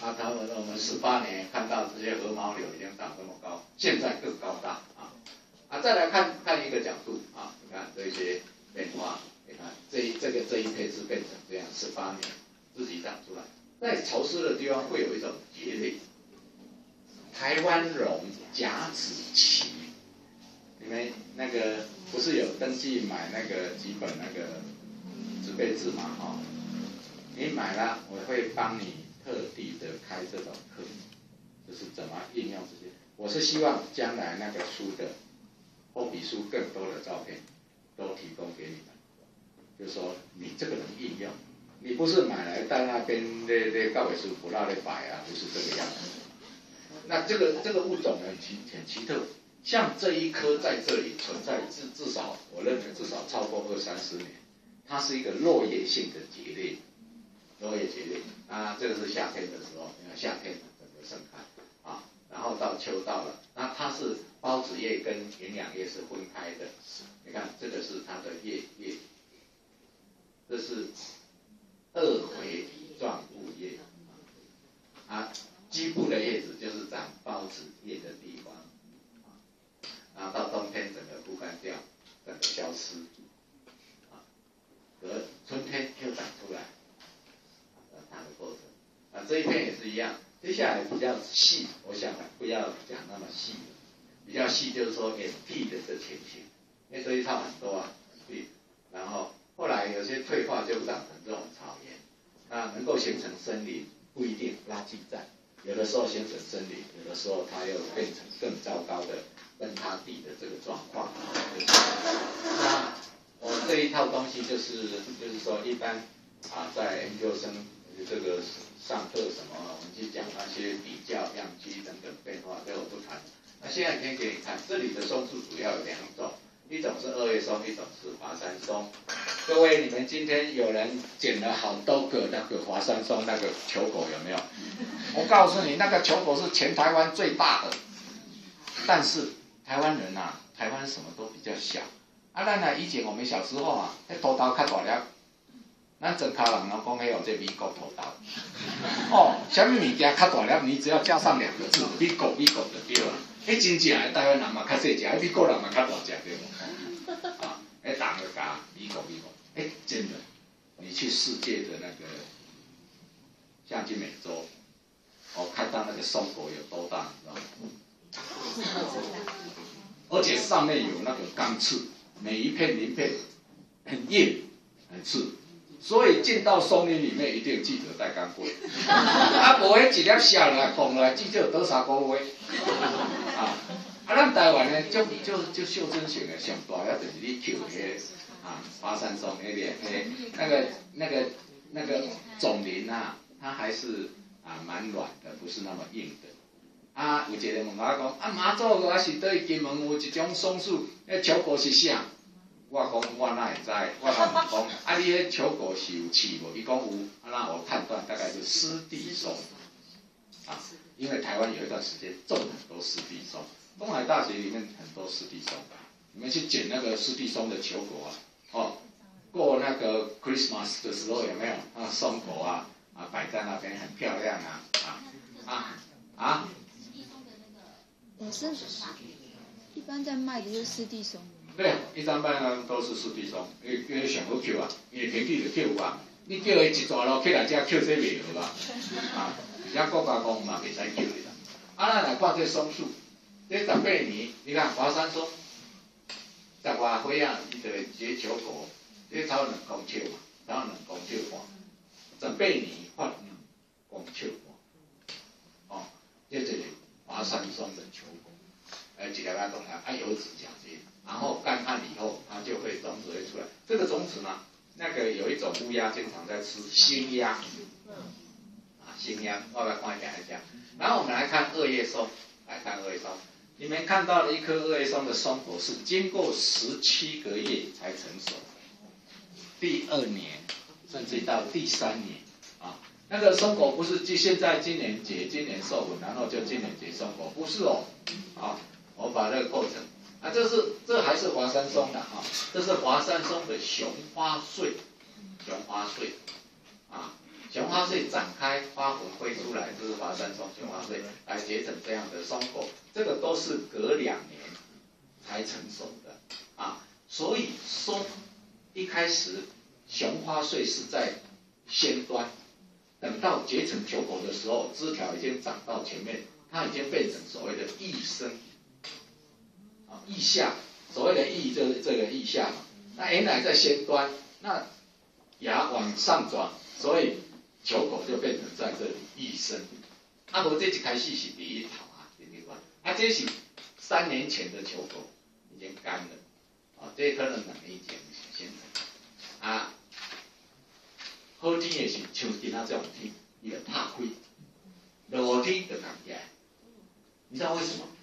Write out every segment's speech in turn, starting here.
我们18年看到这些鹅毛柳已经长这么高，现在更高大再来看一个角度你看这些变化，你看这一片是变成这样，18年自己长出来，在潮湿的地方会有一种节类，台湾榕甲子期，你们那个不是有登记买那个几本那个植被志吗？你买了，我会帮你特地的开这种课，就是怎么应用这些。我是希望将来那个书的后比书更多的照片都提供给你们，就是说你这个能应用，你不是买来在那边那告尾书不让你摆不是这个样子。那这个物种很奇特，像这一棵在这里存在至少我认为至少超过20-30年，它是一个落叶性的节类。落叶节类这个是夏天的时候，因为夏天整个盛开然后到秋到了，那它是孢子叶跟营养叶是分开的。你看这个是它的叶，这是二回状物叶基部的叶子就是长孢子叶的地方然后到冬天整个枯干掉，整个消失可春天又长出来。它的过程这一片也是一样。接下来比较细，我想不要讲那么细，比较细就是说眼屁的这情形，因为这一套很多眼屁，然后后来有些退化就长成这种草原，能够形成森林不一定，垃圾站有的时候形成森林，有的时候它又变成更糟糕的崩塌地的这个状况。那我这一套东西就是说一般在研究生这个上课什么，我们去讲那些比较样机等等变化，这我不谈。那现在先给你看，这里的松树主要有2种，一种是2叶松，一种是华山松。各位，你们今天有人捡了好多个那个华山松那个球果有没有？我告诉你，那个球果是全台湾最大的，但是台湾人台湾什么都比较小咱以前我们小时候那土豆较大粒。咱庄脚人讲迄这美国土豆，什么物件较大粒？你只要加上2个字，美国就对了。真正的台湾人嘛较细只，美国人嘛较大只对无？人就讲美国，真的，你去世界的那个，像去美洲，看到那个松果有多大，你知道吗？而且上面有那个钢刺，每一片鳞片很硬很刺。所以进到松林里面一定记得带钢棍，无迄一粒下来放来，至少倒3个月。咱台湾呢，就袖珍型的上大了，就是你捡迄华山松那个种林它还是蛮软的，不是那么硬的。有一个人问我讲，妈祖我是对金门有一种松树，迄球果是啥？我讲我哪会知？我问讲你迄球果是有刺无？伊讲有，那我判断大概是湿地松因为台湾有一段时间种很多湿地松，东海大学里面很多湿地松，你们去捡那个湿地松的球果过那个 Christmas 的时候有没有松果摆在那边很漂亮老师，一般在卖的就是湿地松。 对，一般都是湿地松，因为上好捡因为天气就捡你叫伊一大路起来，这捡这袂好而且国家公嘛袂使捡的咱来看这松树，这18年，你看华山松，10外岁伊就会结球果，这超2公尺嘛，超2公尺半，18年发2公尺半，这就是华山松的球果，一粒大粒，油脂较多。然后干旱以后，它就会种子会出来。这个种子呢，那个有一种乌鸦经常在吃新鸦，新鸦，我来看一下。然后我们来看2叶松，你们看到了一棵2叶松的松果是经过17个月才成熟，第2年甚至到第3年那个松果不是现在今年结，今年授粉，然后就今年结松果，不是我把这个过程。这还是华山松的这是华山松的雄花穗， 雄花穗展开，花粉飞出来，这是华山松雄花穗来结成这样的松果，这个都是隔2年才成熟的啊。所以松一开始雄花穗是在先端，等到结成球果的时候，枝条已经长到前面，它已经变成所谓的翼身啊，翼下。所谓的翼就是这个翼下嘛。那原来在先端，那芽往上转，所以球果就变成在这里翼身。啊，无这一开始是第一头啊，第一关。啊，这是3年前的球果已经干了，啊，这可能2年前先成。啊，好天的是像今仔这种天，伊就拍开，落天就干起来。你知道为什么？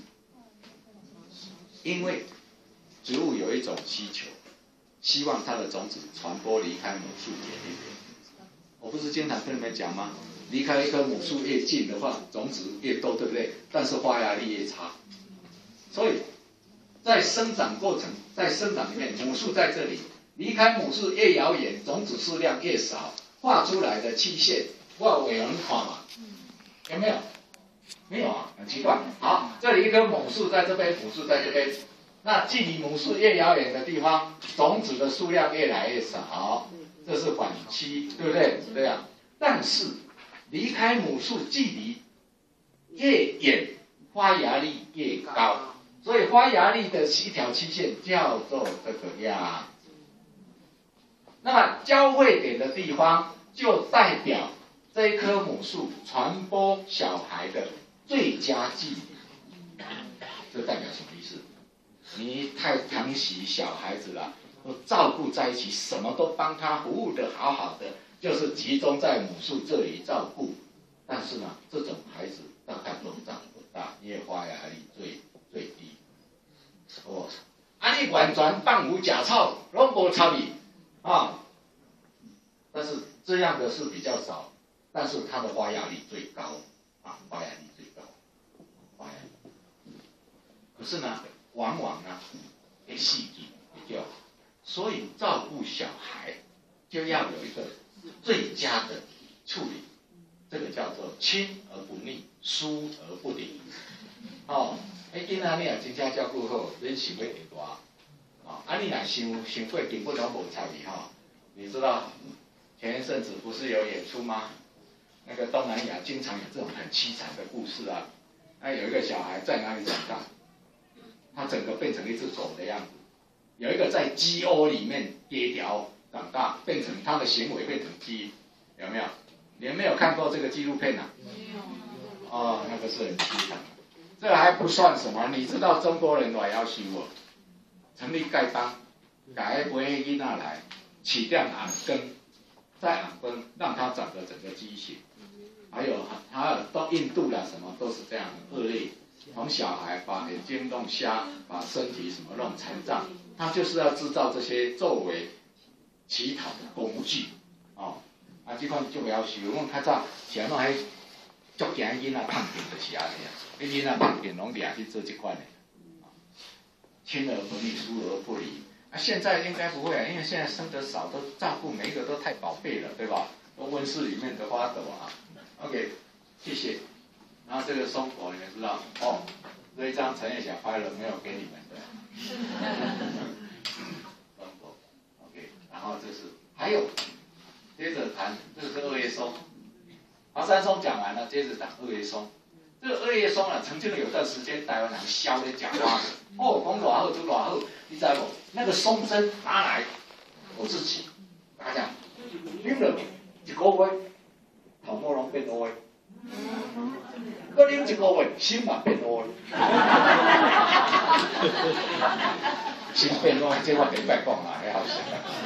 因为植物有一种需求，希望它的种子传播离开母树远一点。我不是经常跟你们讲吗？离开一棵母树越近的话，种子越多，对不对？但是发芽力越差。所以在生长过程，在生长里面，母树在这里，离开母树越遥远，种子数量越少，画出来的曲线，我有人看嘛？有没有？没有啊，很奇怪。好，这里一棵母树在这边，母树在这边。那距离母树越遥远的地方，种子的数量越来越少，这是缓期，对不对？这样，但是离开母树距离越远，发芽力越高，所以发芽力的一条曲线叫做这个样。那么交汇点的地方，就代表这一棵母树传播小孩的最佳距离。这代表什么意思？你太疼惜小孩子了，都照顾在一起，什么都帮他服务的好好的，就是集中在母树这里照顾。但是呢，这种孩子大概都长不大，因为发芽力最低。哦，啊，你完全放无假草，拢无参与啊。但是这样的是比较少，但是它的发芽力最高啊，发芽力最高，发芽力。可是呢？往往呢，会细致比较好，所以照顾小孩就要有一个最佳的处理，这个叫做亲而不腻，疏而不离。哦，囡仔你也真正照顾好，恁想要会大。啊，你若想过根本都无参与哈。你知道前一阵子不是有演出吗？那个东南亚经常有这种很凄惨的故事啊。那有一个小孩在哪里长大？它整个变成一只狗的样子，有一个在鸡窝里面跌掉长大，变成它的行为变成鸡，有没有？你们没有看过这个纪录片啊？没有。哦，那个是很凄惨。这还不算什么，你知道中国人多要求哦，成立丐帮，改不会囡仔来，起掉耳根，再耳根，让它长得整个畸形。还有到印度啦，什么都是这样的恶劣。从小孩把眼睛弄瞎，把身体什么弄残障，他就是要制造这些作为乞讨的工具，哦，啊，这款就不要求，我较早像那迄足惊囡仔胖点就是安尼啊，迄囡仔胖点拢掠去做这款的，亲而不腻，疏而不离。啊，现在应该不会啊，因为现在生得少，都照顾每一个都太宝贝了，对吧？都温室里面的花朵啊。OK， 谢谢。然后这个松果你们知道哦，这一张陈彦祥拍了没有给你们的？松果 ，OK， 然后这是还有，接着谈这个是2叶松，华山松讲完了，接着讲2叶松。这个2叶松啊，曾经有一段时间台湾人烧咧食花，哦，讲偌好就偌好，你知无？那个松针拿来，我自己大家啉了1个月，头毛拢变乌的。我啉1个月，心嘛变乌。心变乌，这我袂摆讲啦，迄好笑。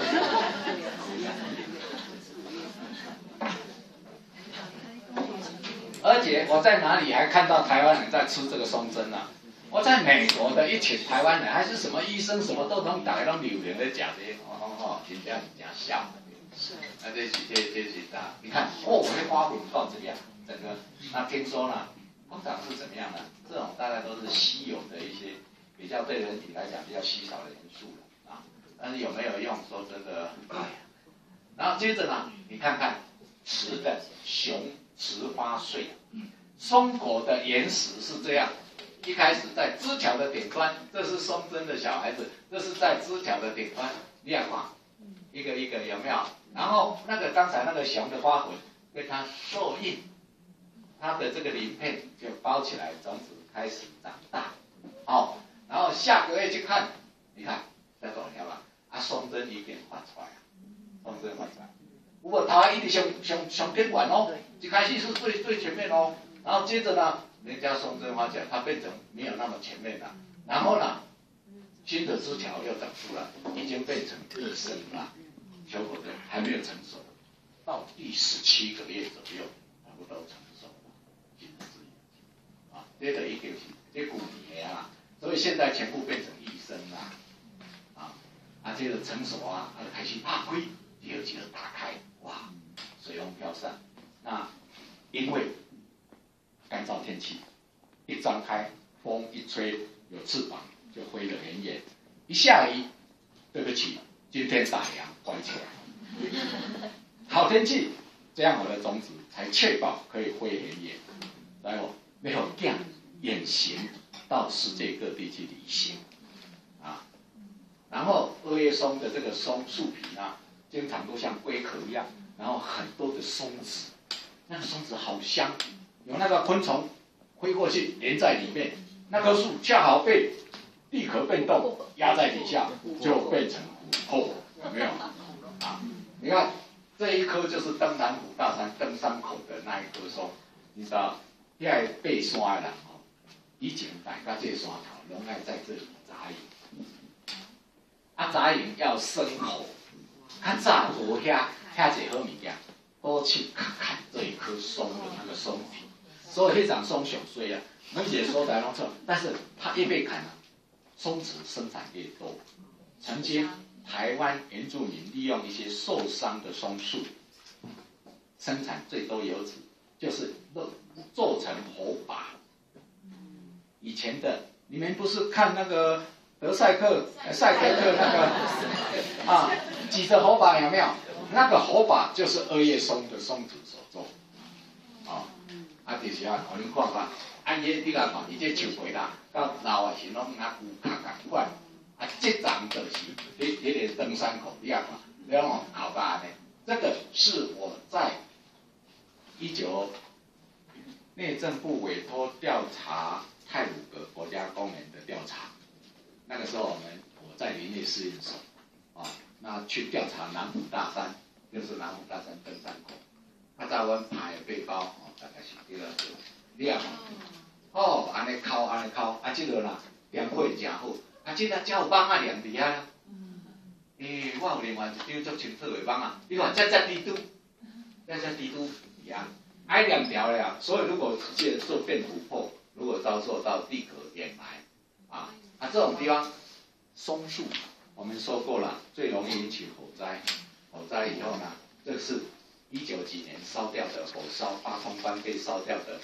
而且我在哪里还看到台湾人在吃这个松针啊？我在美国的一群台湾人，还是什么医生，什么都大家拢流连在讲这些，真正笑。是。那这是啥？你看，哦，我的花粉到这样。整个，那听说呢，通常是怎么样呢？这种大概都是稀有的一些，比较对人体来讲比较稀少的元素了啊。但是有没有用？说真的，哎呀。然后接着呢，你看看雌的雄雌花穗。松果的原始是这样，一开始在枝条的顶端，这是松针的小孩子，这是在枝条的顶端，你看嘛，一个一个有没有？然后那个刚才那个雄的花粉被它受孕，它的这个鳞片就包起来，种子开始长大。好，然后下个月去看，你看这个有吧？啊，松针已经发出来了，松针发出来。不过它一直上边管哦，一开始是最前面哦，然后接着呢，人家松针花甲它变成没有那么前面了，然后呢，新的枝条又长出来，已经变成一生了，小果子还没有成熟，到第17个月左右，全部都成熟了，新的枝芽，啊，这个已经是这古年啊，所以现在全部变成一生啦，啊，接着成熟啊，它就开始打开，第二季就打开，哇，水风飘散，那因为干燥天气，一张开，风一吹，有翅膀就飞得很远。一下雨，对不起，今天打烊，关起来。好天气，这样我的种子才确保可以飞很远，然后没有这样远行到世界各地去旅行，啊，然后2叶松的这个松树皮呢，经常都像龟壳一样，然后很多的松子，那个松子好香。有那个昆虫飞过去连在里面，那棵树恰好被地壳变动压在底下，就变成琥珀，有没有？啊，你看这一棵就是登南湖大山登山口的那一棵松，你知道，遐个爬山的人哦，以前大家这山头拢爱在这里扎营，啊扎营要生火，较早无遐济好物件，都去砍这一棵松的那个松皮。所以那场松上水啊，每一个所在拢错，但是它越被砍啊，松子生产越多。曾经台湾原住民利用一些受伤的松树，生产最多油脂，就是做成火把。以前的你们不是看那个赛德克那个啊，举着火把有没有？那个火把就是2叶松的松子所做，啊。啊，就是啊，互恁看看，啊，你甲看，伊这树皮啦，到老的时拢拿骨卡共款，啊，这张就是迄个登山口，你啊看，了吼后巴呢，这个是我在内政部委托调查太鲁阁国家公园的调查，那个时候我在林业试验所，啊，那去调查南湖大山，就是南湖大山登山口，啊，在阮拍的背包。大概是这个，你啊，哦，安尼抠，啊，这个啦，凉快真好，啊，这个才有网啊凉伫遐啦。我有另外一张足清楚的网啊，你看这低度，这低度一样，挨两条了。所以如果直接做变琥珀，如果遭受到地壳掩埋，啊，这种地方，松树，我们说过了，最容易引起火灾。火灾以后呢，这是。19几年烧掉的火烧八通关被烧掉的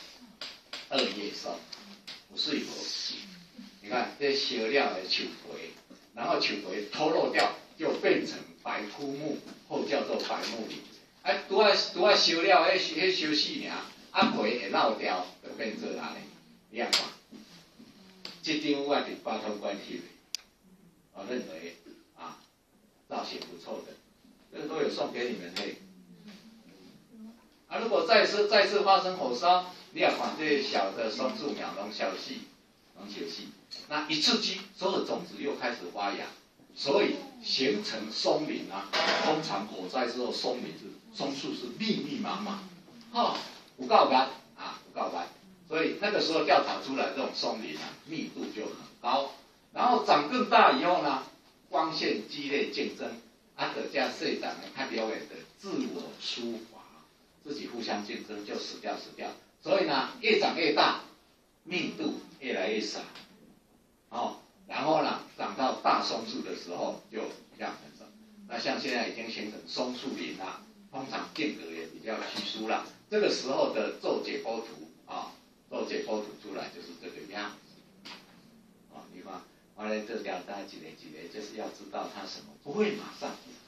2叶松，不是有你看这烧了的树皮，然后树皮脱落掉，就变成白枯木，或叫做白木林。啊，拄啊烧了，迄烧死尔，啊皮会落掉，就变做哪里？你看，这张我伫八通关翕的，我认为啊，造型不错的，这个都有送给你们嘿。啊，如果再次发生火烧，你要看这小的松树苗拢消息，那一刺激，所有的种子又开始发芽，所以形成松林啊。通常火灾之后，松树是密密麻麻，有够干啊，有够干。所以那个时候调查出来这种松林啊，密度就很高。然后长更大以后呢，光线激烈竞争，啊，各家社长呢，他表演的自我抒发。自己互相竞争就死掉，所以呢，越长越大，密度越来越少，然后呢，长到大松树的时候就比较很少。那像现在已经形成松树林啦，通常间隔也比较稀疏了。这个时候的做解剖图做解剖图出来就是这个样子，你看，完了这条带几个，就是要知道它什么，不会马上。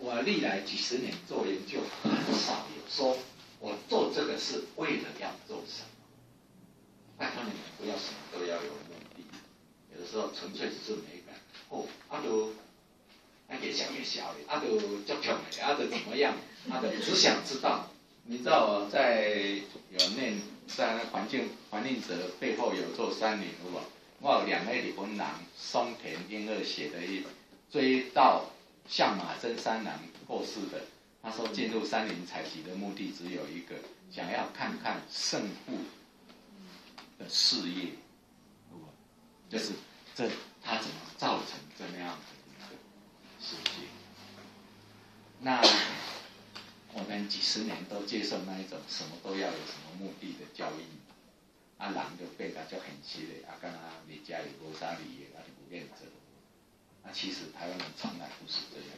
我历来几十年做研究，很少有说我做这个是为了要做什么。拜托你们不要什么都要有目的，有的时候纯粹只是美感。哦，越想越小的，就足强的，就怎么样，就只想知道。你知道我在有念在环境者背后有座山林，有无？我有2个日本人松田英二写的一本《追到相马真三郎过世的》，他说进入山林采集的目的只有一个，想要看看胜负的事业，就是他怎么造成这么样的一个世界。那我们几十年都接受那一种什么都要有什么目的的教育，人就变得就很虚的，敢若你家里无啥理的，就不愿做。其实台湾人从来不是这样。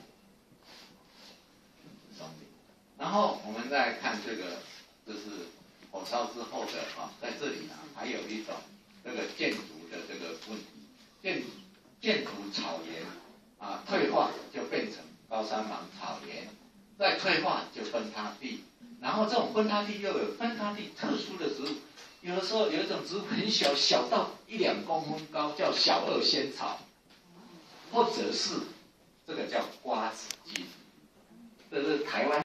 然后我们再看这个，就是火烧之后的在这里呢，还有一种这个建筑的这个问题，建筑草原退化就变成高山芒草原，再退化就崩塌地，然后这种崩塌地又有崩塌地特殊的植物，有的时候有一种植物很小，小到1-2公分高，叫小二仙草，或者是这个叫瓜子金，这是台湾。